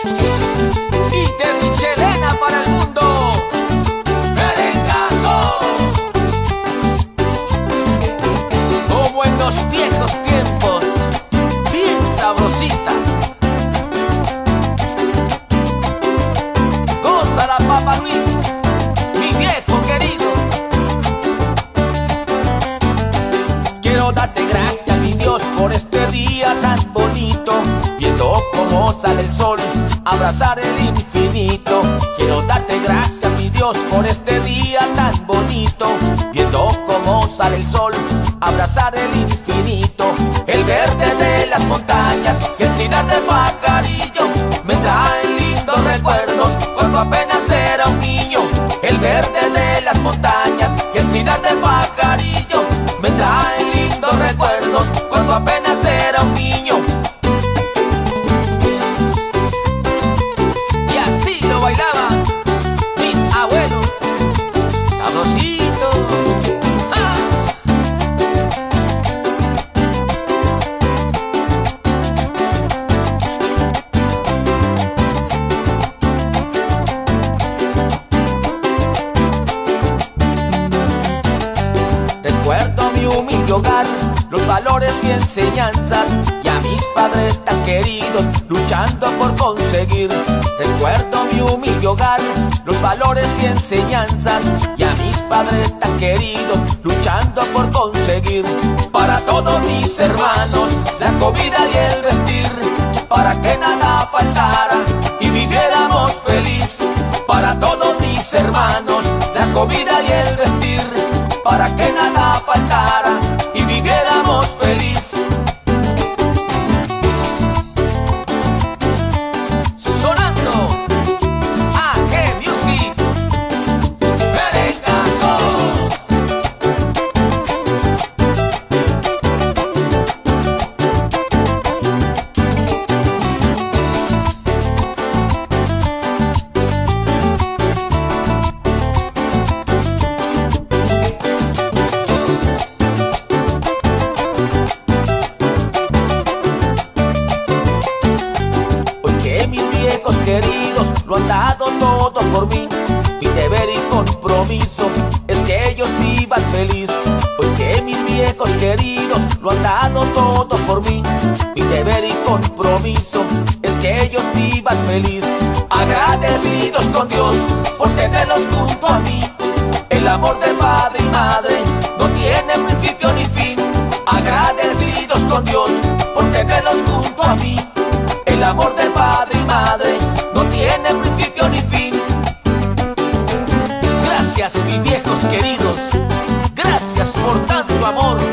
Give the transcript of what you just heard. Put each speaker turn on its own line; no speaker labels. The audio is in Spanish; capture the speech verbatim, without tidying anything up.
Y de Michelena para el mundo, merengazo. Como en los viejos tiempos, bien sabrosita. Gózala, Papá Luis, mi viejo querido. Quiero darte gracias, mi Dios, por este día tan bonito, viendo cómo sale el sol, abrazar el infinito. Quiero darte gracias, mi Dios, por este día tan bonito, viendo cómo sale el sol, abrazar el infinito. El verde de las montañas y el trinar de pajarillo me traen lindos recuerdos cuando apenas era un niño. El verde de las montañas y el trinar de pajarillo me traen lindos recuerdos cuando apenas era un niño. Y así lo bailaban mis abuelos, sabrosito. ¡Ah! Recuerdo mi humilde hogar, los valores y enseñanzas, y a mis padres tan queridos luchando por conseguir. Recuerdo mi humilde hogar, los valores y enseñanzas, y a mis padres tan queridos luchando por conseguir. Para todos mis hermanos, la comida y el vestir, para que nada faltara y viviéramos feliz. Para todos mis hermanos, la comida y el vestir, para que nada faltara y viviéramos feliz. Sonando A G Music, merengazo. Queridos lo han dado todo por mí, mi deber y compromiso es que ellos vivan feliz. Hoy que mis viejos queridos lo han dado todo por mí, mi deber y compromiso es que ellos vivan feliz. Agradecidos con Dios por tenerlos junto a mí, el amor de padre y madre no tiene principio ni fin. Agradecidos con Dios por tenerlos junto a mí, el amor de padre y madre no tiene principio ni fin. Gracias, mis viejos queridos, gracias por tanto amor.